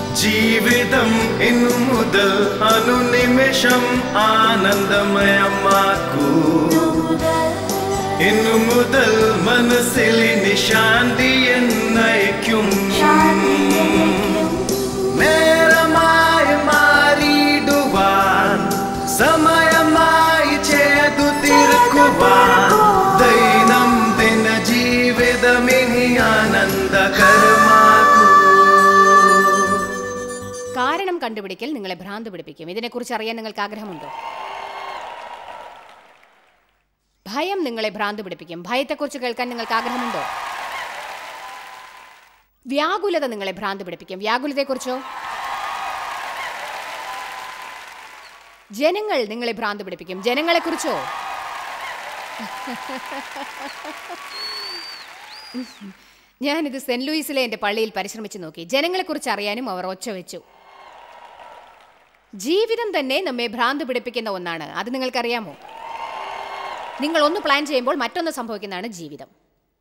ജീവിതം ഇന്നു മുതൽ അനുനിമിഷം ആനന്ദമയമാക്കൂ. ഇന്നു മുതൽ മനസ്സിലിനി ശാന്തി എന്നയക്കും. നേരമായി മാറിയിടുവാൻ സമയമായി ചെയ്തു തീർക്കുവാൻ ദൈനംദിന ജീവിതമിനി ആനന്ദകരമാക്കൂ. കാരണം കണ്ടുപിടിക്കൽ നിങ്ങളെ ഭ്രാന്ത് പിടിപ്പിക്കും. ഇതിനെക്കുറിച്ച് അറിയാൻ നിങ്ങൾക്ക് ആഗ്രഹമുണ്ടോ? ഭയം നിങ്ങളെ ഭ്രാന്ത് പിടിപ്പിക്കും. ഭയത്തെക്കുറിച്ച് കേൾക്കാൻ നിങ്ങൾക്ക് ആഗ്രഹമുണ്ടോ? വ്യാകുലത നിങ്ങളെ ഭ്രാന്ത് പിടിപ്പിക്കും. വ്യാകുലതയെക്കുറിച്ചോ? ജനങ്ങൾ നിങ്ങളെ ഭ്രാന്ത് പിടിപ്പിക്കും. ജനങ്ങളെക്കുറിച്ചോ? ഞാനിത് സെന്റ് ലൂയിസിലെ എൻ്റെ പള്ളിയിൽ പരിശ്രമിച്ചു നോക്കി. ജനങ്ങളെക്കുറിച്ച് അറിയാനും അവർ ഒച്ച വെച്ചു. ജീവിതം തന്നെ നമ്മെ ഭ്രാന്ത് പിടിപ്പിക്കുന്ന ഒന്നാണ്. അത് നിങ്ങൾക്കറിയാമോ? നിങ്ങൾ ഒന്ന് പ്ലാൻ ചെയ്യുമ്പോൾ മറ്റൊന്ന് സംഭവിക്കുന്നതാണ് ജീവിതം.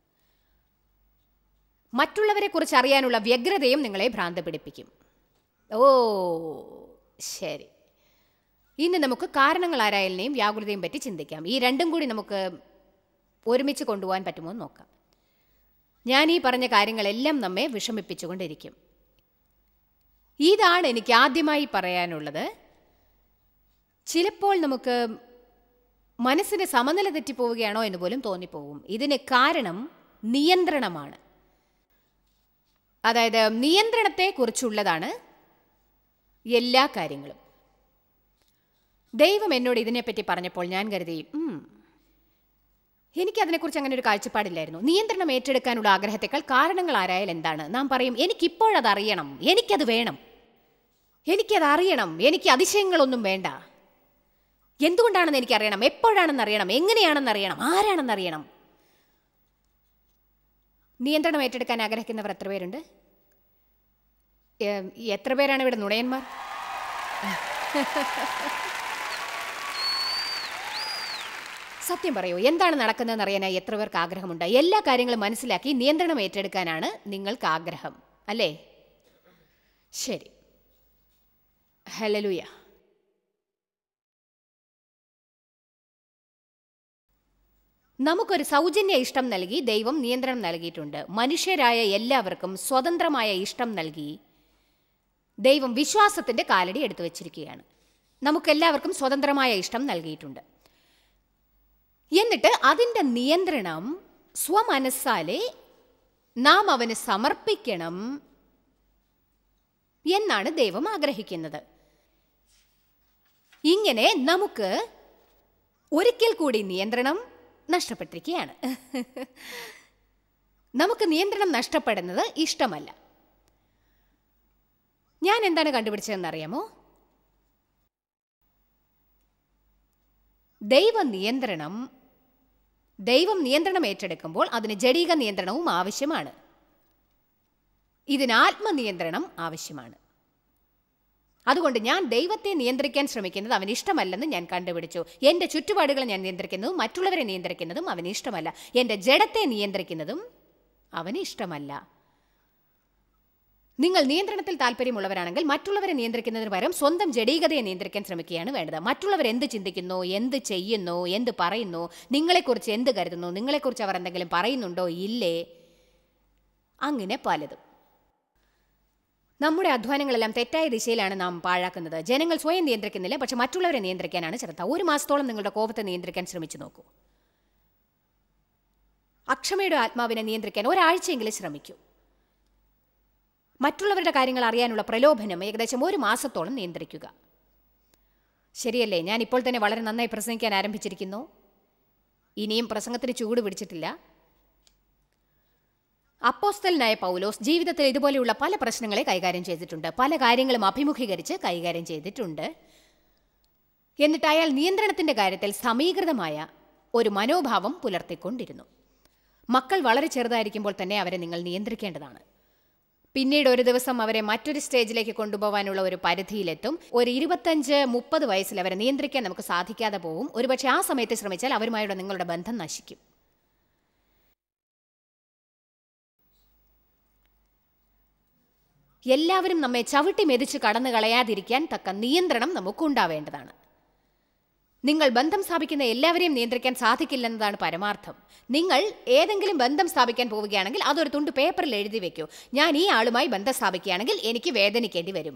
മറ്റുള്ളവരെ കുറിച്ച് അറിയാനുള്ള വ്യഗ്രതയും നിങ്ങളെ ഭ്രാന്ത് പിടിപ്പിക്കും. ഓ ശരി, ഇന്ന് നമുക്ക് കാരണങ്ങൾ ആരായലിനെയും വ്യാകുലതയും പറ്റി ചിന്തിക്കാം. ഈ രണ്ടും കൂടി നമുക്ക് ഒരുമിച്ച് കൊണ്ടുപോകാൻ പറ്റുമോ എന്ന് നോക്കാം. ഞാൻ ഈ പറഞ്ഞ കാര്യങ്ങളെല്ലാം നമ്മെ വിഷമിപ്പിച്ചുകൊണ്ടിരിക്കും. ഇതാണ് എനിക്ക് ആദ്യമായി പറയാനുള്ളത്. ചിലപ്പോൾ നമുക്ക് മനസ്സിന് സമനില തെറ്റിപ്പോവുകയാണോ എന്ന് പോലും തോന്നിപ്പോവും. ഇതിന് കാരണം നിയന്ത്രണമാണ്. അതായത് നിയന്ത്രണത്തെക്കുറിച്ചുള്ളതാണ് എല്ലാ കാര്യങ്ങളും. ദൈവം എന്നോട് ഇതിനെപ്പറ്റി പറഞ്ഞപ്പോൾ ഞാൻ കരുതി, എനിക്കതിനെക്കുറിച്ച് അങ്ങനെ ഒരു കാഴ്ചപ്പാടില്ലായിരുന്നു. നിയന്ത്രണം ഏറ്റെടുക്കാനുള്ള ആഗ്രഹത്തെക്കാൾ കാരണങ്ങൾ ആരായാൽ എന്താണ്? നാം പറയും, എനിക്കിപ്പോഴത് അറിയണം, എനിക്കത് വേണം, എനിക്കത് അറിയണം, എനിക്ക് അതിശയങ്ങളൊന്നും വേണ്ട. എന്തുകൊണ്ടാണെന്ന് എനിക്കറിയണം, എപ്പോഴാണെന്നറിയണം, എങ്ങനെയാണെന്നറിയണം, ആരാണെന്നറിയണം. നിയന്ത്രണം ഏറ്റെടുക്കാൻ ആഗ്രഹിക്കുന്നവർ എത്ര പേരുണ്ട്? എത്ര പേരാണ് ഇവിടെ നുണയന്മാർ? സത്യം പറയൂ, എന്താണ് നടക്കുന്നതെന്ന് അറിയാനായി എത്ര പേർക്ക് ആഗ്രഹമുണ്ട്? എല്ലാ കാര്യങ്ങളും മനസ്സിലാക്കി നിയന്ത്രണം ഏറ്റെടുക്കാനാണ് നിങ്ങൾക്ക് ആഗ്രഹം, അല്ലേ? ശരി, ഹല്ലേലൂയ. നമുക്കൊരു സൗജന്യ ഇഷ്ടം നൽകി ദൈവം നിയന്ത്രണം നൽകിയിട്ടുണ്ട്. മനുഷ്യരായ എല്ലാവർക്കും സ്വതന്ത്രമായ ഇഷ്ടം നൽകി ദൈവം വിശ്വാസത്തിൻ്റെ കാലടി എടുത്തു വച്ചിരിക്കുകയാണ്. നമുക്കെല്ലാവർക്കും സ്വതന്ത്രമായ ഇഷ്ടം നൽകിയിട്ടുണ്ട്. എന്നിട്ട് അതിൻ്റെ നിയന്ത്രണം സ്വമനസ്സാലെ നാം അവന് സമർപ്പിക്കണം എന്നാണ് ദൈവം ആഗ്രഹിക്കുന്നത്. ഇങ്ങനെ നമുക്ക് ഒരിക്കൽ കൂടി നിയന്ത്രണം നഷ്ടപ്പെട്ടിരിക്കുകയാണ്. നമുക്ക് നിയന്ത്രണം നഷ്ടപ്പെടുന്നത് ഇഷ്ടമല്ല. ഞാൻ എന്താണ് കണ്ടുപിടിച്ചതെന്നറിയാമോ? ദൈവം നിയന്ത്രണം ഏറ്റെടുക്കുമ്പോൾ അതിന് ജഡിക നിയന്ത്രണവും ആവശ്യമാണ്. ഇതിന് ആത്മനിയന്ത്രണം ആവശ്യമാണ്. അതുകൊണ്ട് ഞാൻ ദൈവത്തെ നിയന്ത്രിക്കാൻ ശ്രമിക്കുന്നത് അവന് ഇഷ്ടമല്ലെന്ന് ഞാൻ കണ്ടുപിടിച്ചു. എൻ്റെ ചുറ്റുപാടുകളെ ഞാൻ നിയന്ത്രിക്കുന്നതും മറ്റുള്ളവരെ നിയന്ത്രിക്കുന്നതും അവന് ഇഷ്ടമല്ല. എൻ്റെ ജഡത്തെ നിയന്ത്രിക്കുന്നതും അവന് ഇഷ്ടമല്ല. നിങ്ങൾ നിയന്ത്രണത്തിൽ താല്പര്യമുള്ളവരാണെങ്കിൽ മറ്റുള്ളവരെ നിയന്ത്രിക്കുന്നതിന് പകരം സ്വന്തം ജഡീകതയെ നിയന്ത്രിക്കാൻ ശ്രമിക്കുകയാണ് വേണ്ടത്. മറ്റുള്ളവർ എന്ത് ചിന്തിക്കുന്നു, എന്ത് ചെയ്യുന്നു, എന്ത് പറയുന്നു, നിങ്ങളെക്കുറിച്ച് എന്ത് കരുതുന്നു, നിങ്ങളെക്കുറിച്ച് അവർ എന്തെങ്കിലും പറയുന്നുണ്ടോ ഇല്ലേ, അങ്ങനെ പലതും. നമ്മുടെ അധ്വാനങ്ങളെല്ലാം തെറ്റായ ദിശയിലാണ് നാം പാഴാക്കുന്നത്. ജനങ്ങൾ സ്വയം നിയന്ത്രിക്കുന്നില്ല, പക്ഷെ മറ്റുള്ളവരെ നിയന്ത്രിക്കാനാണ് ശ്രദ്ധ. ഒരു മാസത്തോളം നിങ്ങളുടെ കോപത്തെ നിയന്ത്രിക്കാൻ ശ്രമിച്ചു നോക്കൂ. അക്ഷമയുടെ ആത്മാവിനെ നിയന്ത്രിക്കാൻ ഒരാഴ്ചയെങ്കിലും ശ്രമിക്കൂ. മറ്റുള്ളവരുടെ കാര്യങ്ങൾ അറിയാനുള്ള പ്രലോഭനം ഏകദേശം ഒരു മാസത്തോളം നിയന്ത്രിക്കുക. ശരിയല്ലേ? ഞാൻ ഇപ്പോൾ തന്നെ വളരെ നന്നായി പ്രസംഗിക്കാൻ ആരംഭിച്ചിരിക്കുന്നു. ഇനിയും പ്രസംഗത്തിന് ചൂട് പിടിച്ചിട്ടില്ല. അപ്പോസ്തലനായ പൗലോസ് ജീവിതത്തിൽ ഇതുപോലെയുള്ള പല പ്രശ്നങ്ങളെ കൈകാര്യം ചെയ്തിട്ടുണ്ട്. പല കാര്യങ്ങളും അഭിമുഖീകരിച്ച് കൈകാര്യം ചെയ്തിട്ടുണ്ട്. എന്നിട്ട് അയാൾ നിയന്ത്രണത്തിൻ്റെ കാര്യത്തിൽ സമീകൃതമായ ഒരു മനോഭാവം പുലർത്തിക്കൊണ്ടിരുന്നു. മക്കൾ വളരെ ചെറുതായിരിക്കുമ്പോൾ തന്നെ അവരെ നിങ്ങൾ നിയന്ത്രിക്കേണ്ടതാണ്. പിന്നീട് ഒരു ദിവസം അവരെ മറ്റൊരു സ്റ്റേജിലേക്ക് കൊണ്ടുപോകാനുള്ള ഒരു പരിധിയിലെത്തും. ഒരു 25-30 വയസ്സിൽ അവരെ നിയന്ത്രിക്കാൻ നമുക്ക് സാധിക്കാതെ പോവും. ഒരുപക്ഷെ ആ സമയത്ത് ശ്രമിച്ചാൽ അവരുമായുള്ള നിങ്ങളുടെ ബന്ധം നശിക്കും. എല്ലാവരും നമ്മെ ചവിട്ടി മെതിച്ച് കടന്നു കളയാതിരിക്കാൻ തക്ക നിയന്ത്രണം നമുക്കുണ്ടാവേണ്ടതാണ്. നിങ്ങൾ ബന്ധം സ്ഥാപിക്കുന്ന എല്ലാവരെയും നിയന്ത്രിക്കാൻ സാധിക്കില്ലെന്നതാണ് പരമാർത്ഥം. നിങ്ങൾ ഏതെങ്കിലും ബന്ധം സ്ഥാപിക്കാൻ പോവുകയാണെങ്കിൽ അതൊരു തുണ്ട് പേപ്പറിൽ എഴുതി വെക്കൂ. ഞാൻ ഈ ആളുമായി ബന്ധം സ്ഥാപിക്കുകയാണെങ്കിൽ എനിക്ക് വേദനിക്കേണ്ടി വരും.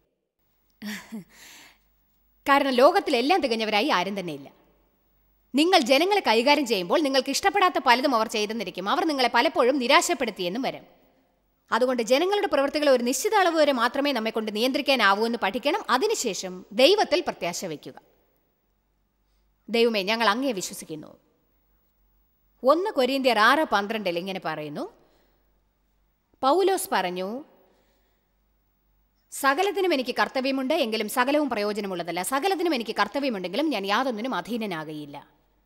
കാരണം ലോകത്തിലെല്ലാം തികഞ്ഞവരായി ആരും തന്നെയില്ല. നിങ്ങൾ ജനങ്ങളെ കൈകാര്യം ചെയ്യുമ്പോൾ നിങ്ങൾക്ക് ഇഷ്ടപ്പെടാത്ത പലതും അവർ ചെയ്തെന്നിരിക്കും. അവർ നിങ്ങളെ പലപ്പോഴും നിരാശപ്പെടുത്തിയെന്നും വരും. അതുകൊണ്ട് ജനങ്ങളുടെ പ്രവൃത്തികളെ ഒരു നിശ്ചിത അളവ് വരെ മാത്രമേ നമ്മെ കൊണ്ട് നിയന്ത്രിക്കാനാവൂ എന്ന് പഠിക്കണം. അതിനുശേഷം ദൈവത്തിൽ പ്രത്യാശ വയ്ക്കുക. ദൈവമേ, ഞങ്ങൾ അങ്ങയെ വിശ്വസിക്കുന്നു. 1 കൊരിന്ത്യർ 6:12 ഇങ്ങനെ പറയുന്നു. പൗലോസ് പറഞ്ഞു, സകലത്തിനും എനിക്ക് കർത്തവ്യമുണ്ട്, എങ്കിലും സകലവും പ്രയോജനമുള്ളതല്ല. സകലത്തിനും എനിക്ക് കർത്തവ്യമുണ്ടെങ്കിലും ഞാൻ യാതൊന്നിനും അധീനനാകയില്ല.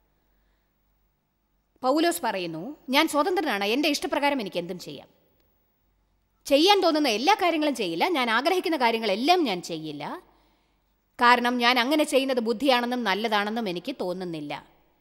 പൗലോസ് പറയുന്നു, ഞാൻ സ്വതന്ത്രനാണ്, എൻ്റെ ഇഷ്ടപ്രകാരം എനിക്ക് എന്തും ചെയ്യാം. ചെയ്യാൻ തോന്നുന്ന എല്ലാ കാര്യങ്ങളും ചെയ്യില്ല, ഞാൻ ആഗ്രഹിക്കുന്ന കാര്യങ്ങളെല്ലാം ഞാൻ ചെയ്യില്ല. കാരണം ഞാൻ അങ്ങനെ ചെയ്യുന്നത് ബുദ്ധിയാണെന്നും നല്ലതാണെന്നും എനിക്ക് തോന്നുന്നില്ല.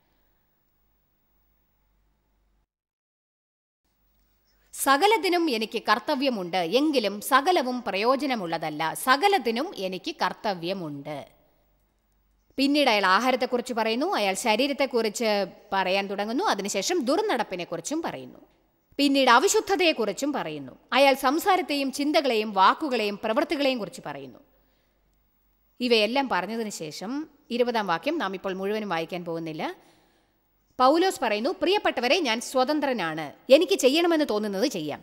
സകലത്തിനും എനിക്ക് കർത്തവ്യമുണ്ട്, എങ്കിലും സകലവും പ്രയോജനമുള്ളതല്ല. സകലത്തിനും എനിക്ക് കർത്തവ്യമുണ്ട്. പിന്നീട് അയാൾ ആഹാരത്തെക്കുറിച്ച് പറയുന്നു, അയാൾ ശരീരത്തെക്കുറിച്ച് പറയാൻ തുടങ്ങുന്നു. അതിനുശേഷം ദുർനടപ്പിനെക്കുറിച്ചും പറയുന്നു. പിന്നീട് അവിശുദ്ധതയെക്കുറിച്ചും പറയുന്നു. അയാൾ സംസാരത്തെയും ചിന്തകളെയും വാക്കുകളെയും പ്രവൃത്തികളെയും കുറിച്ച് പറയുന്നു. ഇവയെല്ലാം പറഞ്ഞതിന് ശേഷം 20-ാം വാക്യം നാം ഇപ്പോൾ മുഴുവനും വായിക്കാൻ പോകുന്നില്ല. പൗലോസ് പറയുന്നു, പ്രിയപ്പെട്ടവരെ, ഞാൻ സ്വതന്ത്രനാണ്. എനിക്ക് ചെയ്യണമെന്ന് തോന്നുന്നത് ചെയ്യാം.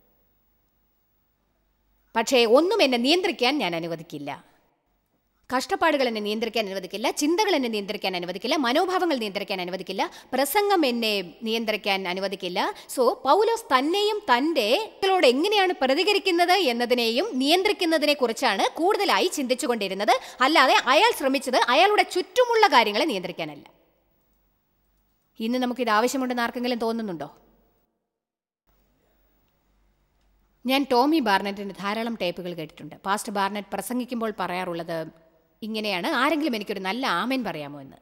പക്ഷേ ഒന്നും എന്നെ നിയന്ത്രിക്കാൻ ഞാൻ അനുവദിക്കില്ല. കഷ്ടപ്പാടുകൾ എന്നെ നിയന്ത്രിക്കാൻ അനുവദിക്കില്ല, ചിന്തകൾ എന്നെ നിയന്ത്രിക്കാൻ അനുവദിക്കില്ല, മനോഭാവങ്ങൾ നിയന്ത്രിക്കാൻ അനുവദിക്കില്ല, പ്രസംഗം എന്നെ നിയന്ത്രിക്കാൻ അനുവദിക്കില്ല. സോ പൗലോസ് തന്നെയും തൻ്റെ ോട് എങ്ങനെയാണ് പ്രതികരിക്കുന്നത് എന്നതിനെയും നിയന്ത്രിക്കുന്നതിനെ കുറിച്ചാണ് കൂടുതലായി ചിന്തിച്ചുകൊണ്ടിരുന്നത്. അല്ലാതെ അയാൾ ശ്രമിച്ചത് അയാളുടെ ചുറ്റുമുള്ള കാര്യങ്ങളെ നിയന്ത്രിക്കാനല്ല. ഇന്ന് നമുക്കിത് ആവശ്യമുണ്ടെന്ന് ആർക്കെങ്കിലും തോന്നുന്നുണ്ടോ? ഞാൻ ടോമി ബാർനെറ്റിൻ്റെ ധാരാളം ടേപ്പുകൾ കേട്ടിട്ടുണ്ട്. പാസ്റ്റർ ബാർനെറ്റ് പ്രസംഗിക്കുമ്പോൾ പറയാറുള്ളത് ഇങ്ങനെയാണ്, ആരെങ്കിലും എനിക്കൊരു നല്ല ആമേൻ പറയാമോ എന്ന്.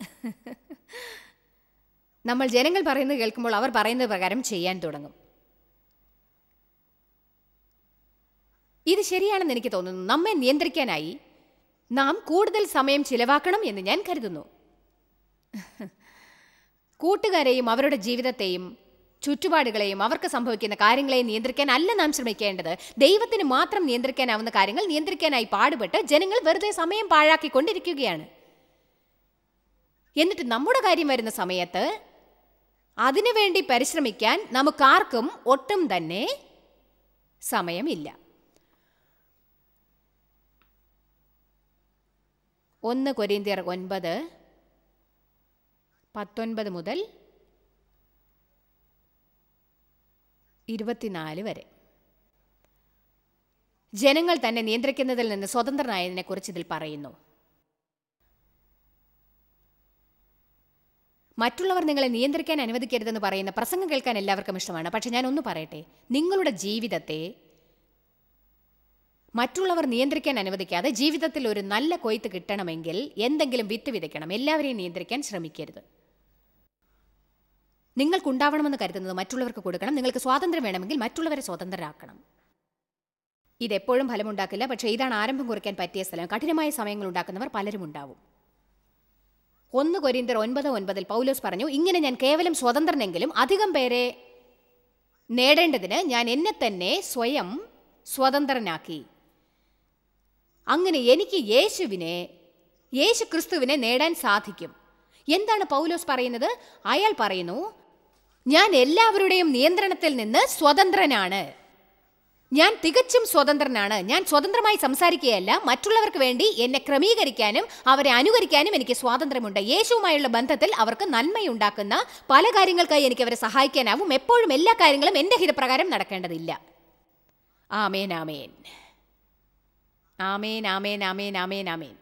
നമ്മൾ ജനങ്ങൾ പറയുന്നത് കേൾക്കുമ്പോൾ അവർ പറയുന്നത് പ്രകാരം ചെയ്യാൻ തുടങ്ങും. ഇത് ശരിയാണെന്ന് എനിക്ക് തോന്നുന്നു. നമ്മെ നിയന്ത്രിക്കാനായി നാം കൂടുതൽ സമയം ചിലവാക്കണം എന്ന് ഞാൻ കരുതുന്നു. കൂട്ടുകാരെയും അവരുടെ ജീവിതത്തെയും ചുറ്റുപാടുകളെയും അവർക്ക് സംഭവിക്കുന്ന കാര്യങ്ങളെയും നിയന്ത്രിക്കാൻ അല്ല നാം ശ്രമിക്കേണ്ടത്. ദൈവത്തിന് മാത്രം നിയന്ത്രിക്കാനാവുന്ന കാര്യങ്ങൾ നിയന്ത്രിക്കാനായി പാടുപെട്ട് ജനങ്ങൾ വെറുതെ സമയം പാഴാക്കിക്കൊണ്ടിരിക്കുകയാണ്. എന്നിട്ട് നമ്മുടെ കാര്യം വരുന്ന സമയത്ത് അതിനുവേണ്ടി പരിശ്രമിക്കാൻ നമുക്കാർക്കും ഒട്ടും തന്നെ സമയമില്ല. 1 കൊരിന്ത്യർ 9:19 മുതൽ 24 വരെ ജനങ്ങൾ തന്നെ നിയന്ത്രിക്കുന്നതിൽ നിന്ന് സ്വതന്ത്രനായതിനെക്കുറിച്ച് ഇതിൽ പറയുന്നു. മറ്റുള്ളവർ നിങ്ങളെ നിയന്ത്രിക്കാൻ അനുവദിക്കരുതെന്ന് പറയുന്ന പ്രസംഗം കേൾക്കാൻ എല്ലാവർക്കും ഇഷ്ടമാണ്. പക്ഷെ ഞാൻ ഒന്ന് പറയട്ടെ, നിങ്ങളുടെ ജീവിതത്തെ മറ്റുള്ളവർ നിയന്ത്രിക്കാൻ അനുവദിക്കാതെ ജീവിതത്തിൽ ഒരു നല്ല കൊയ്ത്ത് കിട്ടണമെങ്കിൽ എന്തെങ്കിലും വിത്ത് വിതയ്ക്കണം. എല്ലാവരെയും നിയന്ത്രിക്കാൻ ശ്രമിക്കരുത്. നിങ്ങൾക്കുണ്ടാവണമെന്ന് കരുതുന്നത് മറ്റുള്ളവർക്ക് കൊടുക്കണം. നിങ്ങൾക്ക് സ്വാതന്ത്ര്യം വേണമെങ്കിൽ മറ്റുള്ളവരെ സ്വതന്ത്രരാക്കണം. ഇതെപ്പോഴും ഫലമുണ്ടാക്കില്ല, പക്ഷേ ഇതാണ് ആരംഭം കുറിക്കാൻ പറ്റിയ സ്ഥലം. കഠിനമായ സമയങ്ങൾ ഉണ്ടാക്കുന്നവർ പലരും ഉണ്ടാവും. 1 കൊരിന്ത്യർ 9:9 പൗലോസ് പറഞ്ഞു, ഇങ്ങനെ ഞാൻ കേവലം സ്വതന്ത്രനെങ്കിലും അധികം പേരെ നേടേണ്ടതിന് ഞാൻ എന്നെ തന്നെ സ്വയം സ്വതന്ത്രനാക്കി. അങ്ങനെ എനിക്ക് യേശു ക്രിസ്തുവിനെ നേടാൻ സാധിക്കും. എന്താണ് പൗലോസ് പറയുന്നത്? അയാൾ പറയുന്നു, ഞാൻ എല്ലാവരുടെയും നിയന്ത്രണത്തിൽ നിന്ന് സ്വതന്ത്രനാണ്. ഞാൻ തികച്ചും സ്വതന്ത്രനാണ്. ഞാൻ സ്വതന്ത്രമായി സംസാരിക്കുകയല്ല, മറ്റുള്ളവർക്ക് വേണ്ടി എന്നെ ക്രമീകരിക്കാനും അവരെ അനുകരിക്കാനും എനിക്ക് സ്വാതന്ത്ര്യമുണ്ട്. യേശുവുമായുള്ള ബന്ധത്തിൽ അവർക്ക് നന്മയുണ്ടാക്കുന്ന പല കാര്യങ്ങൾക്കായി എനിക്ക് അവരെ സഹായിക്കാനാവും. എപ്പോഴും എല്ലാ കാര്യങ്ങളും എൻ്റെ ഹിതപ്രകാരം നടക്കേണ്ടതില്ല. ആമേൻ, ആമേൻ, ആമേൻ, ആമേൻ, ആമേൻ, ആമേൻ, ആമേൻ,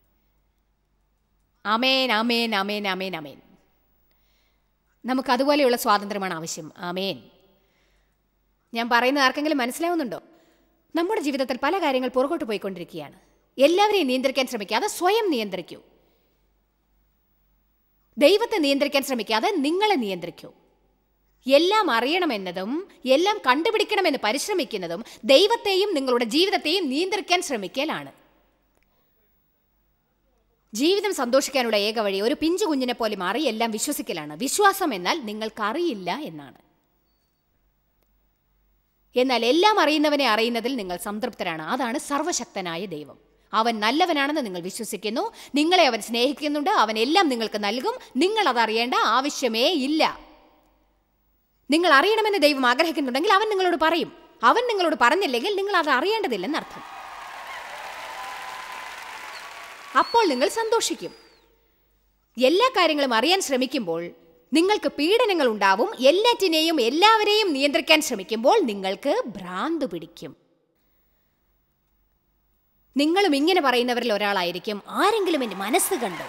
ആമേൻ, ആമേൻ, ആമേൻ, ആമേൻ, ആമേൻ. നമുക്കതുപോലെയുള്ള സ്വാതന്ത്ര്യമാണ് ആവശ്യം. ആമേൻ. ഞാൻ പറയുന്നത് ആർക്കെങ്കിലും മനസ്സിലാവുന്നുണ്ടോ? നമ്മുടെ ജീവിതത്തിൽ പല കാര്യങ്ങൾ പുറകോട്ട് പോയിക്കൊണ്ടിരിക്കുകയാണ്. എല്ലാവരെയും നിയന്ത്രിക്കാൻ ശ്രമിക്കാതെ സ്വയം നിയന്ത്രിക്കൂ. ദൈവത്തെ നിയന്ത്രിക്കാൻ ശ്രമിക്കാതെ നിങ്ങളെ നിയന്ത്രിക്കൂ. എല്ലാം അറിയണമെന്നതും എല്ലാം കണ്ടുപിടിക്കണമെന്ന് പരിശ്രമിക്കുന്നതും ദൈവത്തെയും നിങ്ങളുടെ ജീവിതത്തെയും നിയന്ത്രിക്കാൻ ശ്രമിക്കലാണ്. ജീവിതം സന്തോഷിക്കാനുള്ള ഏക വഴി ഒരു പിഞ്ചു കുഞ്ഞിനെ പോലെ മാറി എല്ലാം വിശ്വസിക്കലാണ്. വിശ്വാസം എന്നാൽ നിങ്ങൾക്കറിയില്ല എന്നാണ്. എന്നാൽ എല്ലാം അറിയുന്നവനെ അറിയുന്നതിൽ നിങ്ങൾ സംതൃപ്തരാണ്. അതാണ് സർവശക്തനായ ദൈവം. അവൻ നല്ലവനാണെന്ന് നിങ്ങൾ വിശ്വസിക്കുന്നു. നിങ്ങളെ അവൻ സ്നേഹിക്കുന്നുണ്ട്. അവൻ എല്ലാം നിങ്ങൾക്ക് നൽകും. നിങ്ങൾ അതറിയേണ്ട ആവശ്യമേ ഇല്ല. നിങ്ങൾ അറിയണമെന്ന് ദൈവം ആഗ്രഹിക്കുന്നുണ്ടെങ്കിൽ അവൻ നിങ്ങളോട് പറയും. അവൻ നിങ്ങളോട് പറഞ്ഞില്ലെങ്കിൽ നിങ്ങൾ അത് അറിയേണ്ടതില്ലെന്നർത്ഥം. അപ്പോൾ നിങ്ങൾ സന്തോഷിക്കും. എല്ലാ കാര്യങ്ങളും അറിയാൻ ശ്രമിക്കുമ്പോൾ നിങ്ങൾക്ക് പീഡനങ്ങൾ ഉണ്ടാവും. എല്ലാറ്റിനെയും എല്ലാവരെയും നിയന്ത്രിക്കാൻ ശ്രമിക്കുമ്പോൾ നിങ്ങൾക്ക് ഭ്രാന്ത് പിടിക്കും. നിങ്ങളും ഇങ്ങനെ പറയുന്നവരിൽ ഒരാളായിരിക്കും. ആരെങ്കിലും എൻ്റെ മനസ്സ് കണ്ടോ?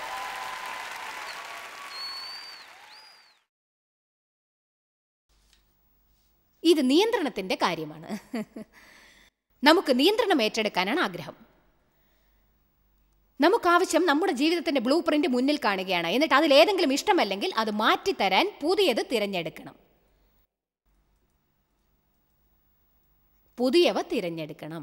ഇത് നിയന്ത്രണത്തിൻ്റെ കാര്യമാണ്. നമുക്ക് നിയന്ത്രണം ഏറ്റെടുക്കാനാണ് ആഗ്രഹം. നമുക്കാവശ്യം നമ്മുടെ ജീവിതത്തിൻ്റെ ബ്ലൂ പ്രിന്റ് മുന്നിൽ കാണുകയാണ്. എന്നിട്ട് അതിലേതെങ്കിലും ഇഷ്ടമല്ലെങ്കിൽ അത് മാറ്റിത്തരാൻ പുതിയത് തിരഞ്ഞെടുക്കണം. പുതിയവ തിരഞ്ഞെടുക്കണം.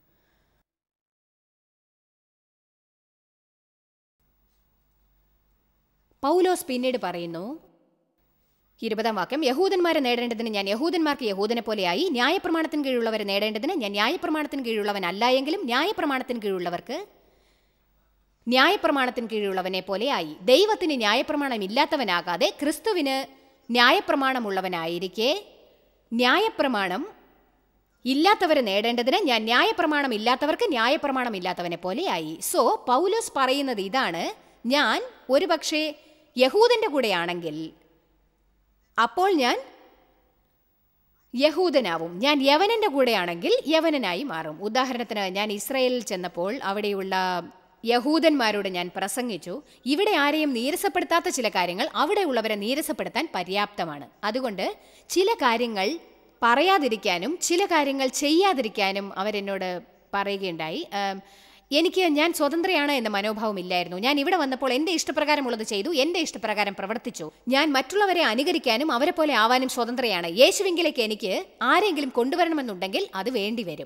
പൗലോസ് പിന്നീട് പറയുന്നു, 20-ാം വാക്യം, യഹൂദന്മാരെ നേടേണ്ടതിന് ഞാൻ യഹൂദന്മാർക്ക് യഹൂദനെ പോലെയായി, ന്യായപ്രമാണത്തിന് കീഴുള്ളവരെ നേടേണ്ടതിന് ഞാൻ ന്യായപ്രമാണത്തിന് കീഴുള്ളവനല്ല എങ്കിലും ന്യായപ്രമാണത്തിന് കീഴുള്ളവർക്ക് ന്യായപ്രമാണത്തിന് കീഴുള്ളവനെ പോലെയായി. ദൈവത്തിന് ന്യായപ്രമാണം ഇല്ലാത്തവനാകാതെ ക്രിസ്തുവിന് ന്യായപ്രമാണമുള്ളവനായിരിക്കെ ന്യായപ്രമാണം ഇല്ലാത്തവരെ നേടേണ്ടതിന് ഞാൻ ന്യായപ്രമാണം ഇല്ലാത്തവർക്ക് ന്യായപ്രമാണം ഇല്ലാത്തവനെ പോലെയായി. സോ പൗലോസ് പറയുന്നത് ഇതാണ്, ഞാൻ ഒരുപക്ഷെ യഹൂദൻ്റെ കൂടെയാണെങ്കിൽ അപ്പോൾ ഞാൻ യഹൂദനാവും. ഞാൻ യവനൻ്റെ കൂടെയാണെങ്കിൽ യവനനായി മാറും. ഉദാഹരണത്തിന്, ഞാൻ ഇസ്രായേലിൽ ചെന്നപ്പോൾ അവിടെയുള്ള യഹൂദന്മാരോട് ഞാൻ പ്രസംഗിച്ചു, ഇവിടെ ആരെയും നീരസപ്പെടുത്താത്ത ചില കാര്യങ്ങൾ അവിടെയുള്ളവരെ നീരസപ്പെടുത്താൻ പര്യാപ്തമാണ്. അതുകൊണ്ട് ചില കാര്യങ്ങൾ പറയാതിരിക്കാനും ചില കാര്യങ്ങൾ ചെയ്യാതിരിക്കാനും അവരെന്നോട് പറയുകയുണ്ടായി. ഞാൻ സ്വതന്ത്രയാണ് എന്ന മനോഭാവം ഇല്ലായിരുന്നു. ഞാൻ ഇവിടെ വന്നപ്പോൾ എൻ്റെ ഇഷ്ടപ്രകാരമുള്ളത് ചെയ്തു, എൻ്റെ ഇഷ്ടപ്രകാരം പ്രവർത്തിച്ചു. ഞാൻ മറ്റുള്ളവരെ അനുകരിക്കാനും അവരെ പോലെ ആവാനും സ്വതന്ത്രയാണ്. യേശുവിങ്കിലേക്ക് എനിക്ക് ആരെങ്കിലും കൊണ്ടുവരണമെന്നുണ്ടെങ്കിൽ അത് വേണ്ടിവരും.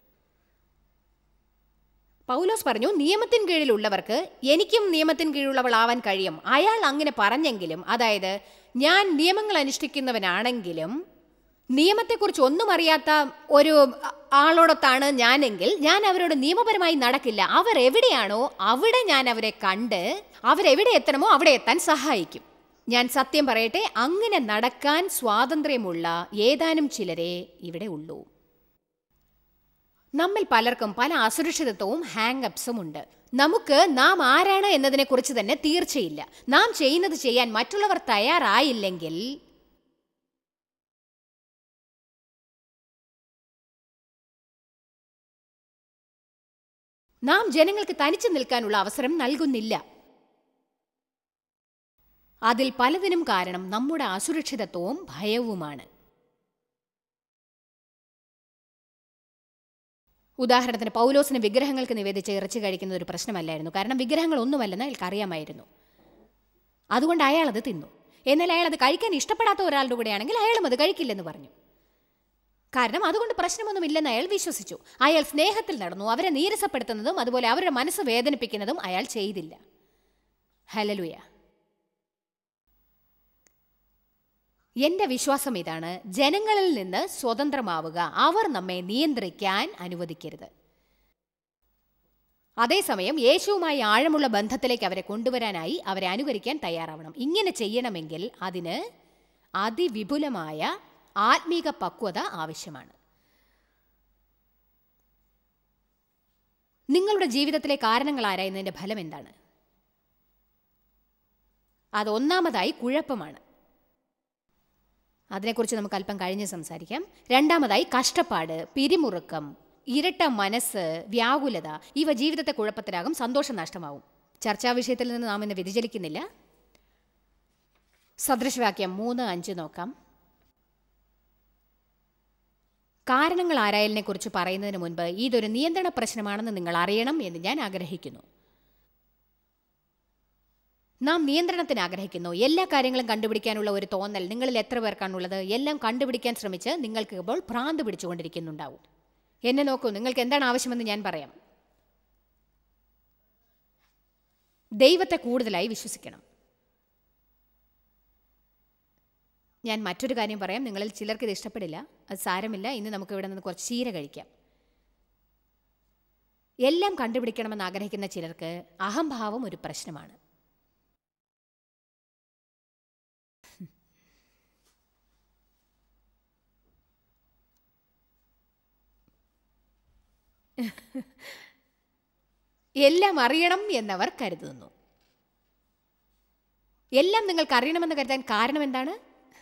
പൗലോസ് പറഞ്ഞു, നിയമത്തിന് കീഴിലുള്ളവർക്ക് എനിക്കും നിയമത്തിന് കീഴിലുള്ളവളാവാൻ കഴിയും. അയാൾ അങ്ങനെ പറഞ്ഞെങ്കിലും, അതായത് ഞാൻ നിയമങ്ങൾ അനുഷ്ഠിക്കുന്നവനാണെങ്കിലും നിയമത്തെക്കുറിച്ച് ഒന്നും അറിയാത്ത ഒരു ആളോടൊത്താണ് ഞാനെങ്കിൽ ഞാൻ അവരോട് നിയമപരമായി നടക്കില്ല. അവർ എവിടെയാണോ അവിടെ ഞാൻ അവരെ കണ്ട് അവരെവിടെ എത്തണമോ അവിടെ എത്താൻ സഹായിക്കും. ഞാൻ സത്യം പറയട്ടെ, അങ്ങനെ നടക്കാൻ സ്വാതന്ത്ര്യമുള്ള ഏതാനും ചിലരെ ഇവിടെ ഉള്ളൂ. നമ്മിൽ പലർക്കും പല അസുരക്ഷിതത്വവും ഹാങ്അപ്സും ഉണ്ട്. നമുക്ക് നാം ആരാണ് എന്നതിനെക്കുറിച്ച് തന്നെ തീർച്ചയില്ല. നാം ചെയ്യുന്നത് ചെയ്യാൻ മറ്റുള്ളവർ തയ്യാറായില്ലെങ്കിൽ നാം ജനങ്ങൾക്ക് തനിച്ചു നിൽക്കാനുള്ള അവസരം നൽകുന്നില്ല. അതിൽ പലതിനും കാരണം നമ്മുടെ അസുരക്ഷിതത്വവും ഭയവുമാണ്. ഉദാഹരണത്തിന്, പൗലോസിന് വിഗ്രഹങ്ങൾക്ക് നിവേദിച്ച് ഇറച്ചി കഴിക്കുന്നത് ഒരു പ്രശ്നമല്ലായിരുന്നു. കാരണം വിഗ്രഹങ്ങൾ ഒന്നുമല്ലെന്ന് അയാൾക്ക് അറിയാമായിരുന്നു. അതുകൊണ്ട് അയാൾ അത് തിന്നു. എന്നാൽ അയാൾ അത് കഴിക്കാൻ ഇഷ്ടപ്പെടാത്ത ഒരാളുടെ കൂടെയാണെങ്കിൽ അയാളും അത് കഴിക്കില്ലെന്ന് പറഞ്ഞു. കാരണം അതുകൊണ്ട് പ്രശ്നമൊന്നുമില്ലെന്ന് അയാൾ വിശ്വസിച്ചു. അയാൾ സ്നേഹത്തിൽ നടന്നു. അവരെ നീരസപ്പെടുത്തുന്നതും അതുപോലെ അവരുടെ മനസ്സ് വേദനിപ്പിക്കുന്നതും അയാൾ ചെയ്തില്ല. ഹല്ലേലൂയ. എൻ്റെ വിശ്വാസം ഇതാണ്, ജനങ്ങളിൽ നിന്ന് സ്വതന്ത്രമാവുക. അവർ നമ്മെ നിയന്ത്രിക്കാൻ അനുവദിക്കരുത്. അതേസമയം യേശുവുമായി ആഴമുള്ള ബന്ധത്തിലേക്ക് അവരെ കൊണ്ടുവരാനായി അവരെ അനുകരിക്കാൻ തയ്യാറാവണം. ഇങ്ങനെ ചെയ്യണമെങ്കിൽ അതിന് അതിവിപുലമായ ആത്മീക പക്വത ആവശ്യമാണ്. നിങ്ങളുടെ ജീവിതത്തിലെ കാരണങ്ങൾ ആരായുന്നതിൻ്റെ ഫലം എന്താണ്? അതൊന്നാമതായി കുഴപ്പമാണ്. അതിനെക്കുറിച്ച് നമുക്ക് അല്പം കഴിഞ്ഞ് സംസാരിക്കാം. രണ്ടാമതായി കഷ്ടപ്പാട്, പിരിമുറുക്കം, ഇരട്ട മനസ്സ്, വ്യാകുലത. ഇവ ജീവിതത്തെ കുഴപ്പത്തിലാകും, സന്തോഷം നഷ്ടമാവും. ചർച്ചാ വിഷയത്തിൽ നിന്ന് നാം ഇന്ന് വ്യതിചലിക്കുന്നില്ല. സദൃശവാക്യം 3:5 നോക്കാം. കാരണങ്ങൾ ആരായലിനെ കുറിച്ച് പറയുന്നതിന് മുൻപ് ഇതൊരു നിയന്ത്രണ പ്രശ്നമാണെന്ന് നിങ്ങൾ അറിയണം എന്ന് ഞാൻ ആഗ്രഹിക്കുന്നു. നാം നിയന്ത്രണത്തിന് ആഗ്രഹിക്കുന്നു. എല്ലാ കാര്യങ്ങളും കണ്ടുപിടിക്കാനുള്ള ഒരു തോന്നൽ നിങ്ങളിൽ എത്ര പേർക്കാണുള്ളത്? എല്ലാം കണ്ടുപിടിക്കാൻ ശ്രമിച്ച് നിങ്ങൾക്ക് ഇപ്പോൾ ഭ്രാന്ത് പിടിച്ചുകൊണ്ടിരിക്കുന്നുണ്ടാവും. എന്നെ നോക്കൂ, നിങ്ങൾക്ക് എന്താണ് ആവശ്യമെന്ന് ഞാൻ പറയാം. ദൈവത്തെ കൂടുതലായി വിശ്വസിക്കണം. ഞാൻ മറ്റൊരു കാര്യം പറയാം. നിങ്ങളിൽ ചിലർക്ക് ഇത് ഇഷ്ടപ്പെടില്ല, അത് സാരമില്ല. ഇന്ന് നമുക്ക് ഇവിടെ നിന്ന് കുറച്ച് ചീര കഴിക്കാം. എല്ലാം കണ്ടുപിടിക്കണമെന്ന് ആഗ്രഹിക്കുന്ന ചിലർക്ക് അഹംഭാവം ഒരു പ്രശ്നമാണ്. എല്ലാം അറിയണം എന്നവർ കരുതുന്നു. എല്ലാം നിങ്ങൾക്ക് അറിയണമെന്ന് കരുതാൻ കാരണം എന്താണ്?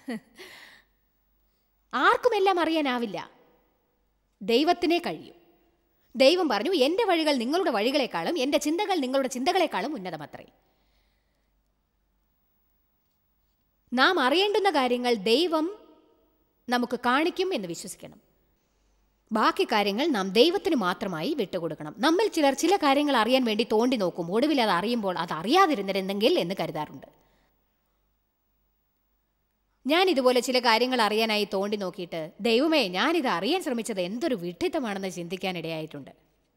ആർക്കും എല്ലാം അറിയാനാവില്ല. ദൈവത്തിനേ കഴിയൂ. ദൈവം പറഞ്ഞു, എൻ്റെ വഴികൾ നിങ്ങളുടെ വഴികളെക്കാളും എൻ്റെ ചിന്തകൾ നിങ്ങളുടെ ചിന്തകളെക്കാളും ഉന്നതമത്രേ. നാം അറിയേണ്ടുന്ന കാര്യങ്ങൾ ദൈവം നമുക്ക് കാണിക്കും എന്ന് വിശ്വസിക്കണം. ബാക്കി കാര്യങ്ങൾ നാം ദൈവത്തിന് മാത്രമായി വിട്ടുകൊടുക്കണം. നമ്മിൽ ചിലർ ചില കാര്യങ്ങൾ അറിയാൻ വേണ്ടി തോണ്ടി നോക്കും. ഒടുവിൽ അത് അറിയുമ്പോൾ അത് അറിയാതിരുന്നിരുന്നെങ്കിൽ എന്ന് കരുതാറുണ്ട്. ഞാൻ ഇതുപോലെ ചില കാര്യങ്ങൾ അറിയാനായി തോണ്ടി നോക്കിയിട്ട് ദൈവമേ, ഞാനിത് അറിയാൻ ശ്രമിച്ചത് എന്തൊരു വിഡ്ഢിത്തമാണെന്ന് ചിന്തിക്കാനിടയായിട്ടുണ്ട്.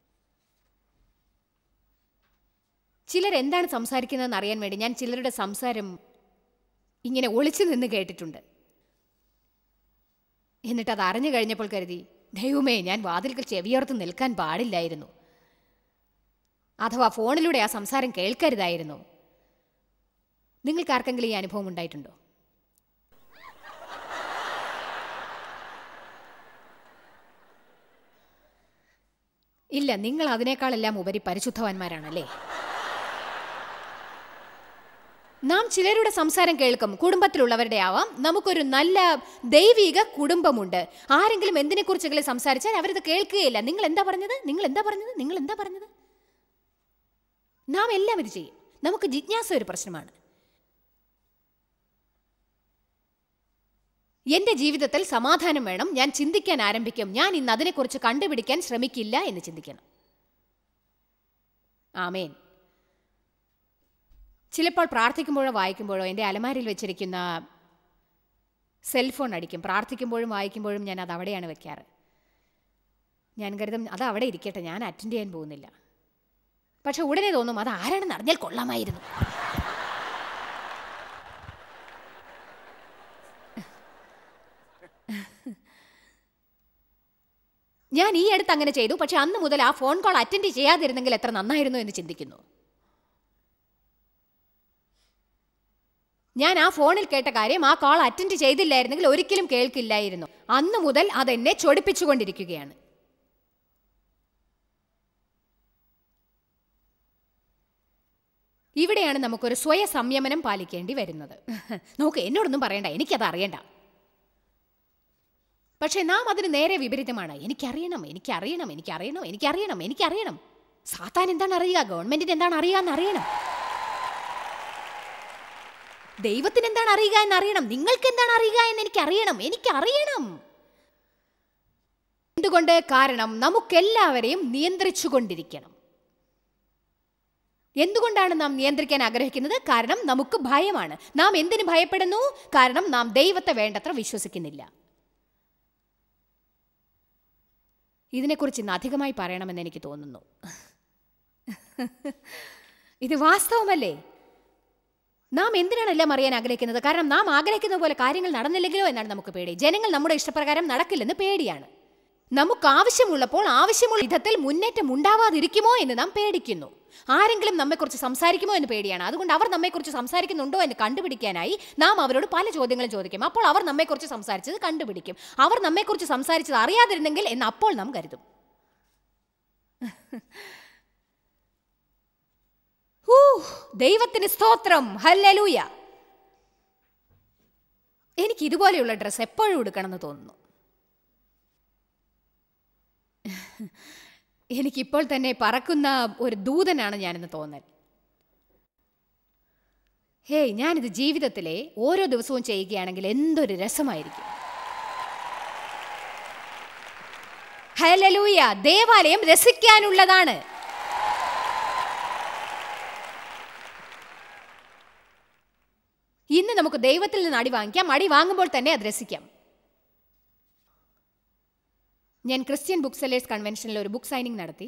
ചിലർ എന്താണ് സംസാരിക്കുന്നതെന്ന് അറിയാൻ വേണ്ടി ഞാൻ ചിലരുടെ സംസാരം ഇങ്ങനെ ഒളിച്ചു നിന്ന് കേട്ടിട്ടുണ്ട്. എന്നിട്ട് അത് അറിഞ്ഞു കഴിഞ്ഞപ്പോൾ കരുതി, ദൈവമേ, ഞാൻ വാതിൽക്കൽ ചെവിയോർത്ത് നിൽക്കാൻ പാടില്ലായിരുന്നു. അഥവാ ഫോണിലൂടെ ആ സംസാരം കേൾക്കരുതായിരുന്നു. നിങ്ങൾക്ക് ആർക്കെങ്കിലും ഈ അനുഭവം ഉണ്ടായിട്ടുണ്ടോ? ഇല്ല, നിങ്ങൾ അതിനേക്കാളെല്ലാം ഉപരി പരിശുദ്ധവാന്മാരാണല്ലേ. നാം ചിലരുടെ സംസാരം കേൾക്കും. കുടുംബത്തിലുള്ളവരുടെ ആവാം. നമുക്കൊരു നല്ല ദൈവിക കുടുംബമുണ്ട്. ആരെങ്കിലും എന്തിനെക്കുറിച്ചെങ്കിലും സംസാരിച്ചാൽ അവരത് കേൾക്കുകയില്ല. നിങ്ങൾ എന്താ പറഞ്ഞത്, നിങ്ങൾ എന്താ പറഞ്ഞത്, നിങ്ങൾ എന്താ പറഞ്ഞത്? നാം എല്ലാം ഇത് ചെയ്യും. നമുക്ക് ജിജ്ഞാസ ഒരു പ്രശ്നമാണ്. എൻ്റെ ജീവിതത്തിൽ സമാധാനം വേണം. ഞാൻ ചിന്തിക്കാൻ ആരംഭിക്കും. ഞാൻ ഇന്ന് അതിനെക്കുറിച്ച് കണ്ടുപിടിക്കാൻ ശ്രമിക്കില്ല എന്ന് ചിന്തിക്കണം. ആമേൻ. ചിലപ്പോൾ പ്രാർത്ഥിക്കുമ്പോഴോ വായിക്കുമ്പോഴോ എൻ്റെ അലമാരിയിൽ വെച്ചിരിക്കുന്ന സെൽഫോൺ അടിക്കും. പ്രാർത്ഥിക്കുമ്പോഴും വായിക്കുമ്പോഴും ഞാൻ അത് അവിടെയാണ് വെക്കാറ്. ഞാൻ കരുതും അത് അവിടെ ഇരിക്കട്ടെ, ഞാൻ അറ്റൻഡ് ചെയ്യാൻ പോകുന്നില്ല. പക്ഷെ ഉടനെ തോന്നും അത് ആരാണെന്ന് അറിഞ്ഞാൽ കൊള്ളാമായിരുന്നു. ഞാൻ ഈ അടുത്ത് അങ്ങനെ ചെയ്തു. പക്ഷെ അന്ന് മുതൽ ആ ഫോൺ കോൾ അറ്റൻഡ് ചെയ്യാതിരുന്നെങ്കിൽ എത്ര നന്നായിരുന്നു എന്ന് ചിന്തിക്കുന്നു. ഞാൻ ആ ഫോണിൽ കേട്ട കാര്യം ആ കോൾ അറ്റൻഡ് ചെയ്തില്ലായിരുന്നെങ്കിൽ ഒരിക്കലും കേൾക്കില്ലായിരുന്നു. അന്ന് മുതൽ അതെന്നെ ചൊടിപ്പിച്ചുകൊണ്ടിരിക്കുകയാണ്. ഇവിടെയാണ് നമുക്കൊരു സ്വയ സംയമനം പാലിക്കേണ്ടി വരുന്നത്. നോക്ക്, എന്നോടൊന്നും പറയണ്ട, എനിക്കത് അറിയണ്ട. പക്ഷെ നാം അതിന് നേരെ വിപരീതമാണ്. എനിക്കറിയണം, എനിക്കറിയണം, എനിക്കറിയണം, എനിക്കറിയണം, എനിക്കറിയണം. സാത്താൻ എന്താണ് അറിയുക, ഗവൺമെന്റിന് എന്താണ് അറിയുക എന്നറിയണം, ദൈവത്തിന് എന്താണ് അറിയുക എന്നറിയണം, നിങ്ങൾക്ക് എന്താണ് അറിയുക എന്ന് എനിക്കറിയണം, എനിക്കറിയണം. എന്തുകൊണ്ട്? കാരണം നമുക്കെല്ലാവരെയും നിയന്ത്രിച്ചു കൊണ്ടിരിക്കണം. എന്തുകൊണ്ടാണ് നാം നിയന്ത്രിക്കാൻ ആഗ്രഹിക്കുന്നത്? കാരണം നമുക്ക് ഭയമാണ്. നാം എന്തിനു ഭയപ്പെടുന്നു? കാരണം നാം ദൈവത്തെ വേണ്ടത്ര വിശ്വസിക്കുന്നില്ല. ഇതിനെക്കുറിച്ച് ഇന്ന് അധികമായി പറയണമെന്ന് എനിക്ക് തോന്നുന്നു. ഇത് വാസ്തവമല്ലേ? നാം എന്തിനാണ് എല്ലാം അറിയാൻ ആഗ്രഹിക്കുന്നത്? കാരണം നാം ആഗ്രഹിക്കുന്ന പോലെ കാര്യങ്ങൾ നടന്നില്ലെങ്കിലോ എന്നാണ് നമുക്ക് പേടി. ജനങ്ങൾ നമ്മുടെ ഇഷ്ടപ്രകാരം നടക്കില്ലെന്ന് പേടിയാണ്. നമുക്ക് ആവശ്യമുള്ളപ്പോൾ ആവശ്യമുള്ള വിധത്തിൽ മുന്നേറ്റം ഉണ്ടാവാതിരിക്കുമോ എന്ന് നാം പേടിക്കുന്നു. ആരെങ്കിലും നമ്മെക്കുറിച്ച് സംസാരിക്കുമോ എന്ന് പേടിയാണ്. അതുകൊണ്ട് അവർ നമ്മെക്കുറിച്ച് സംസാരിക്കുന്നുണ്ടോ എന്ന് കണ്ടുപിടിക്കാനായി നാം അവരോട് പല ചോദ്യങ്ങളും ചോദിക്കും. അപ്പോൾ അവർ നമ്മെക്കുറിച്ച് സംസാരിച്ചത് കണ്ടുപിടിക്കും. അവർ നമ്മെക്കുറിച്ച് സംസാരിച്ചത് അറിയാതിരുന്നെങ്കിൽ എന്ന് അപ്പോൾ നാം കരുതും. ദൈവത്തിന് സ്തോത്രം, ഹല്ലേലൂയ. എനിക്ക് ഇതുപോലെയുള്ള ഡ്രസ്സ് എപ്പോഴും എടുക്കണമെന്ന് തോന്നുന്നു. എനിക്കിപ്പോൾ തന്നെ പറക്കുന്ന ഒരു ദൂതനാണ് ഞാനെന്ന് തോന്നൽ. ഹേയ്, ഞാനിത് ജീവിതത്തിലെ ഓരോ ദിവസവും ചെയ്യുകയാണെങ്കിൽ എന്തൊരു രസമായിരിക്കും. ഹല്ലേലൂയ. ദേവാലയം രസിക്കാനുള്ളതാണ്. ഇന്ന് നമുക്ക് ദൈവത്തിൽ നിന്ന് അടി വാങ്ങിക്കാം, അടി വാങ്ങുമ്പോൾ തന്നെ അത് രസിക്കാം. ഞാൻ ക്രിസ്ത്യൻ ബുക്ക് സെല്ലേഴ്സ് കൺവെൻഷനിൽ ഒരു ബുക്ക് സൈനിങ് നടത്തി.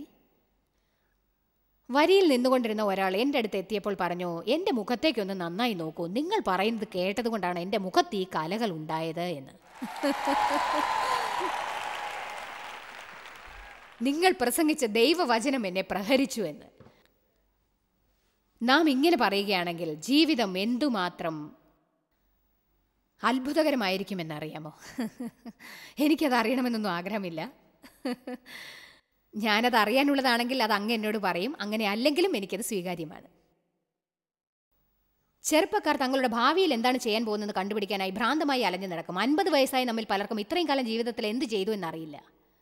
വരിയിൽ നിന്നുകൊണ്ടിരുന്ന ഒരാൾ എൻ്റെ അടുത്ത് എത്തിയപ്പോൾ പറഞ്ഞു, എൻ്റെ മുഖത്തേക്കൊന്ന് നന്നായി നോക്കൂ, നിങ്ങൾ പറയുന്നത് കേട്ടതുകൊണ്ടാണ് എൻ്റെ മുഖത്ത് ഈ കലകൾ ഉണ്ടായത് എന്ന്. നിങ്ങൾ പ്രസംഗിച്ച ദൈവവചനം എന്നെ പ്രഹരിച്ചു എന്ന്. നാം ഇങ്ങനെ പറയുകയാണെങ്കിൽ ജീവിതം എന്തുമാത്രം അത്ഭുതകരമായിരിക്കുമെന്നറിയാമോ? എനിക്കത് അറിയണമെന്നൊന്നും ആഗ്രഹമില്ല. ഞാനത് അറിയാനുള്ളതാണെങ്കിൽ അത് അങ്ങ് എന്നോട് പറയും, അങ്ങനെ അല്ലെങ്കിലും എനിക്കത് സ്വീകാര്യമാണ്. ചെറുപ്പക്കാർ തങ്ങളുടെ ഭാവിയിൽ എന്താണ് ചെയ്യാൻ പോകുന്നത് കണ്ടുപിടിക്കാനായി ഭ്രാന്തമായി അലഞ്ഞു നടക്കും. 50 വയസ്സായി നമ്മിൽ പലർക്കും ഇത്രയും കാലം ജീവിതത്തിൽ എന്ത് ചെയ്തു എന്നറിയില്ല.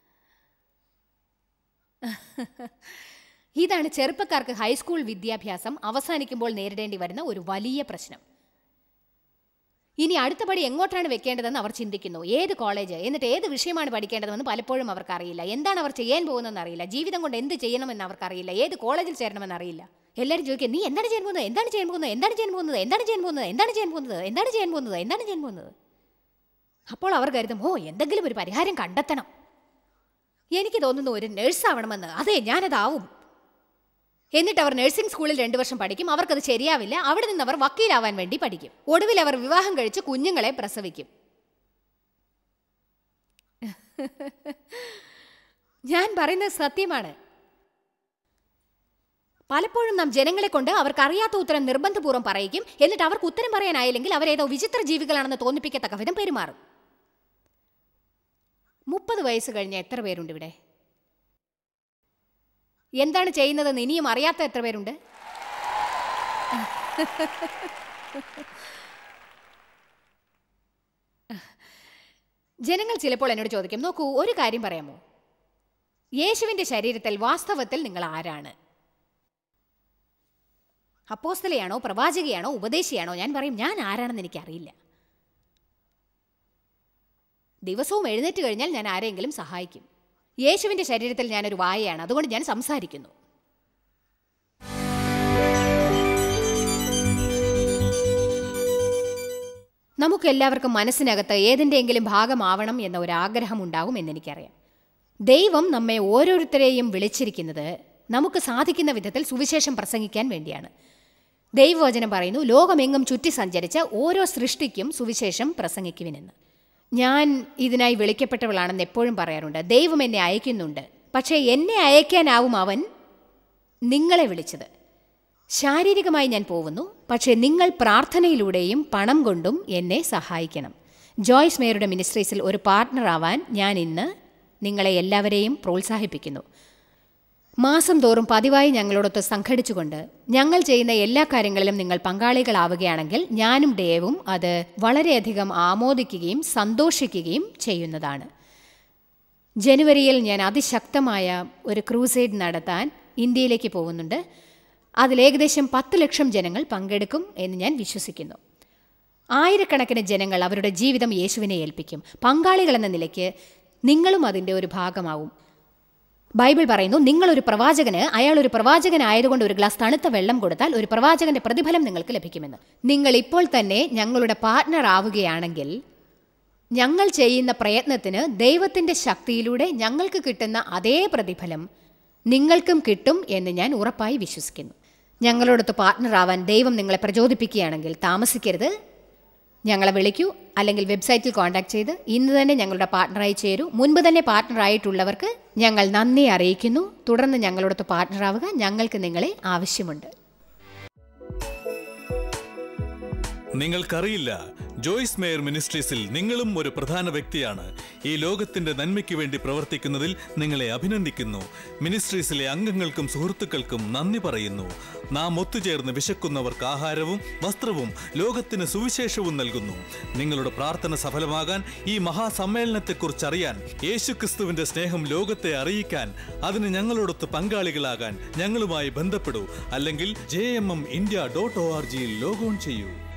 ഇതാണ് ചെറുപ്പക്കാർക്ക് ഹൈസ്കൂൾ വിദ്യാഭ്യാസം അവസാനിക്കുമ്പോൾ നേരിടേണ്ടി വരുന്ന ഒരു വലിയ പ്രശ്നം. ഇനി അടുത്ത പടി എങ്ങോട്ടാണ് വെക്കേണ്ടതെന്ന് അവർ ചിന്തിക്കുന്നു. ഏത് കോളേജ്, എന്നിട്ട് ഏത് വിഷയമാണ് പഠിക്കേണ്ടതെന്ന് പലപ്പോഴും അവർക്കറിയില്ല. എന്താണ് അവർ ചെയ്യാൻ പോകുന്നതെന്ന് അറിയില്ല. ജീവിതം കൊണ്ട് എന്ത് ചെയ്യണമെന്ന് അവർക്കറിയില്ല. ഏത് കോളേജിൽ ചേരണമെന്ന് അറിയില്ല. എല്ലാവരും ചോദിക്കുക, നീ എന്താണ് ചെയ്യാൻ പോകുന്നത്, എന്താണ് ചെയ്യാൻ പോകുന്നത്, എന്താണ് ചെയ്യാൻ പോകുന്നത്, എന്താണ് ചെയ്യാൻ പോകുന്നത്, എന്താണ് ചെയ്യാൻ പോകുന്നത്, എന്താണ് ചെയ്യാൻ പോകുന്നത്, എന്താണ് ചെയ്യാൻ പോകുന്നത്. അപ്പോൾ അവർ കരുതും, ഓ എന്തെങ്കിലും ഒരു പരിഹാരം കണ്ടെത്തണം. എനിക്ക് തോന്നുന്നു ഒരു നഴ്സാവണമെന്ന്. അതെ, ഞാനതാവും. എന്നിട്ട് അവർ നഴ്സിംഗ് സ്കൂളിൽ 2 വർഷം പഠിക്കും. അവർക്കത് ശരിയാവില്ല. അവിടെ നിന്ന് അവർ വക്കീലാവാൻ വേണ്ടി പഠിക്കും. ഒടുവിൽ അവർ വിവാഹം കഴിച്ച് കുഞ്ഞുങ്ങളെ പ്രസവിക്കും. ഞാൻ പറയുന്നത് സത്യമാണ്. പലപ്പോഴും നാം ജനങ്ങളെ കൊണ്ട് അവർക്കറിയാത്ത ഉത്തരം നിർബന്ധപൂർവ്വം പറയിക്കും. എന്നിട്ട് അവർക്ക് ഉത്തരം പറയാനായില്ലെങ്കിൽ അവരേതോ വിചിത്ര ജീവികളാണെന്ന് തോന്നിപ്പിക്കത്തക്ക വിധം പെരുമാറും. 30 വയസ്സ് കഴിഞ്ഞ എത്ര പേരുണ്ട് ഇവിടെ? എന്താണ് ചെയ്യുന്നതെന്ന് ഇനിയും അറിയാത്ത എത്ര പേരുണ്ട്? ജനങ്ങൾ ചിലപ്പോൾ എന്നോട് ചോദിക്കും, നോക്കൂ, ഒരു കാര്യം പറയാമോ, യേശുവിൻ്റെ ശരീരത്തിൽ വാസ്തവത്തിൽ നിങ്ങൾ ആരാണ്? അപ്പോസ്തലയാണോ, പ്രവാചകയാണോ, ഉപദേശിയാണോ? ഞാൻ പറയും, ഞാൻ ആരാണെന്ന് എനിക്കറിയില്ല. ദിവസവും എഴുന്നേറ്റ് കഴിഞ്ഞാൽ ഞാൻ ആരെങ്കിലും സഹായിക്കും. യേശുവിൻ്റെ ശരീരത്തിൽ ഞാനൊരു വായയാണ്, അതുകൊണ്ട് ഞാൻ സംസാരിക്കുന്നു. നമുക്കെല്ലാവർക്കും മനസ്സിനകത്ത് ഏതിൻ്റെയെങ്കിലും ഭാഗമാവണം എന്ന ഒരാഗ്രഹം ഉണ്ടാകും എന്നെനിക്കറിയാം. ദൈവം നമ്മെ ഓരോരുത്തരെയും വിളിച്ചിരിക്കുന്നത് നമുക്ക് സാധിക്കുന്ന വിധത്തിൽ സുവിശേഷം പ്രസംഗിക്കാൻ വേണ്ടിയാണ്. ദൈവവചനം പറയുന്നു, ലോകമെങ്ങും ചുറ്റി സഞ്ചരിച്ച് ഓരോ സൃഷ്ടിക്കും സുവിശേഷം പ്രസംഗിക്കുവിനെന്ന്. ഞാൻ ഇതിനായി വിളിക്കപ്പെട്ടവളാണെന്ന് എപ്പോഴും പറയാറുണ്ട്. ദൈവം എന്നെ അയക്കുന്നുണ്ട്, പക്ഷേ എന്നെ അയക്കാനാവും അവൻ നിങ്ങളെ വിളിച്ചത്. ശാരീരികമായി ഞാൻ പോകുന്നു, പക്ഷേ നിങ്ങൾ പ്രാർത്ഥനയിലൂടെയും പണം കൊണ്ടും എന്നെ സഹായിക്കണം. ജോയ്സ് മേയറുടെ മിനിസ്ട്രീസിൽ ഒരു പാർട്ട്ണർ ആവാൻ ഞാൻ ഇന്ന് നിങ്ങളെ എല്ലാവരെയും പ്രോത്സാഹിപ്പിക്കുന്നു. മാസം തോറും പതിവായി ഞങ്ങളോടൊത്ത് സംഘടിച്ചുകൊണ്ട് ഞങ്ങൾ ചെയ്യുന്ന എല്ലാ കാര്യങ്ങളിലും നിങ്ങൾ പങ്കാളികളാവുകയാണെങ്കിൽ ഞാനും ഡേവും അത് വളരെയധികം ആമോദിക്കുകയും സന്തോഷിക്കുകയും ചെയ്യുന്നതാണ്. ജനുവരിയിൽ ഞാൻ അതിശക്തമായ ഒരു ക്രൂസേഡ് നടത്താൻ ഇന്ത്യയിലേക്ക് പോകുന്നുണ്ട്. അതിൽ ഏകദേശം 10 ലക്ഷം ജനങ്ങൾ പങ്കെടുക്കും എന്ന് ഞാൻ വിശ്വസിക്കുന്നു. ആയിരക്കണക്കിന് ജനങ്ങൾ അവരുടെ ജീവിതം യേശുവിനെ ഏൽപ്പിക്കും. പങ്കാളികളെന്ന നിലയ്ക്ക് നിങ്ങളും അതിൻ്റെ ഒരു ഭാഗമാവും. ബൈബിൾ പറയുന്നു, നിങ്ങളൊരു പ്രവാചകന് അയാളൊരു പ്രവാചകനായതുകൊണ്ട് ഒരു ഗ്ലാസ് തണുത്ത വെള്ളം കൊടുത്താൽ ഒരു പ്രവാചകന്റെ പ്രതിഫലം നിങ്ങൾക്ക് ലഭിക്കുമെന്ന്. നിങ്ങൾ ഇപ്പോൾ തന്നെ ഞങ്ങളുടെ പാർട്ട്ണർ ആവുകയാണെങ്കിൽ ഞങ്ങൾ ചെയ്യുന്ന പ്രയത്നത്തിന് ദൈവത്തിൻ്റെ ശക്തിയിലൂടെ ഞങ്ങൾക്ക് കിട്ടുന്ന അതേ പ്രതിഫലം നിങ്ങൾക്കും കിട്ടും എന്ന് ഞാൻ ഉറപ്പായി വിശ്വസിക്കുന്നു. ഞങ്ങളോടൊത്ത് പാർട്ട്ണർ ആവാൻ ദൈവം നിങ്ങളെ പ്രചോദിപ്പിക്കുകയാണെങ്കിൽ താമസിക്കരുത്, ഞങ്ങളെ വിളിക്കൂ, അല്ലെങ്കിൽ വെബ്സൈറ്റിൽ കോൺടാക്ട് ചെയ്ത് ഇന്ന് തന്നെ ഞങ്ങളുടെ പാർട്ട്ണറായി ചേരൂ. മുൻപ് തന്നെ പാർട്ട്ണറായിട്ടുള്ളവർക്ക് ഞങ്ങൾ നന്ദി അറിയിക്കുന്നു. തുടർന്ന് ഞങ്ങളോടൊത്ത് പാർട്ട്ണറാവുക. ഞങ്ങൾക്ക് നിങ്ങളെ ആവശ്യമുണ്ട്. നിങ്ങൾക്കറിയില്ല, ജോയ്സ് മേയർ മിനിസ്ട്രീസിൽ നിങ്ങളും ഒരു പ്രധാന വ്യക്തിയാണ്. ഈ ലോകത്തിന്റെ നന്മയ്ക്ക് വേണ്ടി പ്രവർത്തിക്കുന്നതിൽ നിങ്ങളെ അഭിനന്ദിക്കുന്നു. മിനിസ്ട്രീസിലെ അംഗങ്ങൾക്കും സുഹൃത്തുക്കൾക്കും നന്ദി പറയുന്നു. നാം ഒത്തുചേർന്ന് വിശക്കുന്നവർക്ക് ആഹാരവും വസ്ത്രവും ലോകത്തിന് സുവിശേഷവും നൽകുന്നു. നിങ്ങളുടെ പ്രാർത്ഥന സഫലമാകാൻ, ഈ മഹാസമ്മേളനത്തെക്കുറിച്ചറിയാൻ, യേശുക്രിസ്തുവിന്റെ സ്നേഹം ലോകത്തെ അറിയിക്കാൻ, അതിന് ഞങ്ങളോടൊത്ത് പങ്കാളികളാകാൻ ഞങ്ങളുമായി ബന്ധപ്പെടൂ. അല്ലെങ്കിൽ JMMindia.org ലോഗോൺ ചെയ്യൂ.